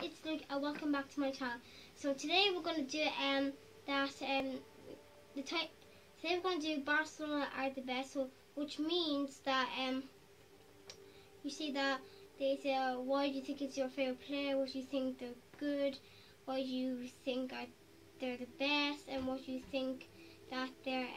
it's Luke and welcome back to my channel. So today we're going to do today we're going to do Barcelona are the best, so which means that you see that they say why do you think it's your favorite player, what do you think they're good, why do you think they're the best, and what do you think that they're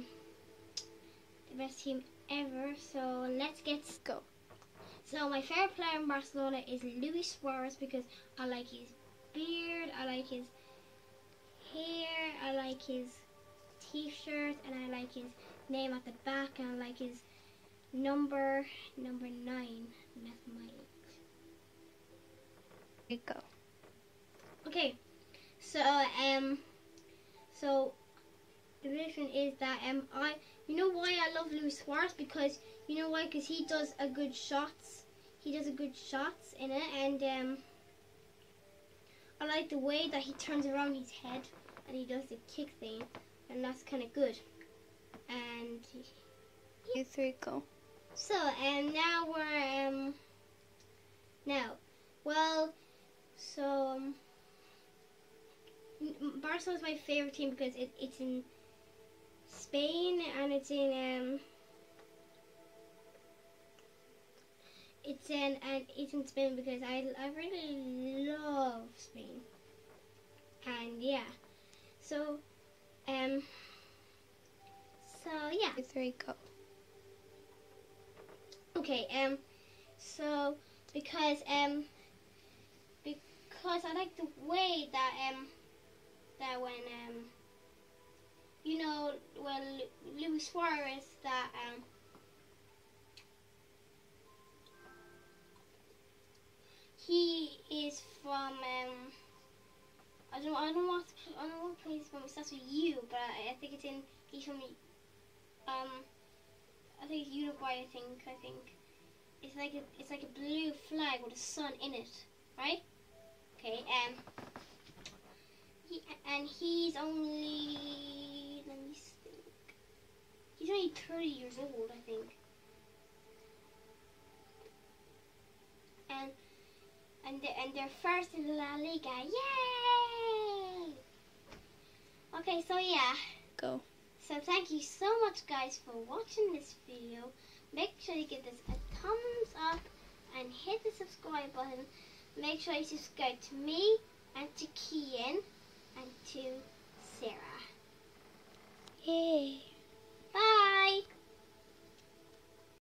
the best team ever. So let's get go. So my favorite player in Barcelona is Luis Suarez because I like his beard, I like his hair, I like his t-shirt, and I like his name at the back, and I like his number 9. And that's my age. You go. Okay, so the reason is that you know why I love Luis Suarez, because you know why? Because he does a good shots. He does a good shots in it, and I like the way that he turns around his head and he does the kick thing, and that's kind of good. And You three go. so now we're Barcelona is my favorite team because it's in Spain, and it's in Spain because I really love Spain. And yeah, so yeah. You three go. Okay, so because I like the way that when you know, well, Luis Suarez, that he is from I don't know what place he's from. It starts with U, but I think he's from I think it's Uruguay. I think it's like a blue flag with a sun in it, right? Okay, he's only, let me think, he's only 30 years old, I think. And they're first in La Liga. Yay! Okay, so yeah. Go. So thank you so much, guys, for watching this video. Make sure you give this a thumbs up and hit the subscribe button. Make sure you subscribe to me and to Kian and to Sarah. Yay. Bye!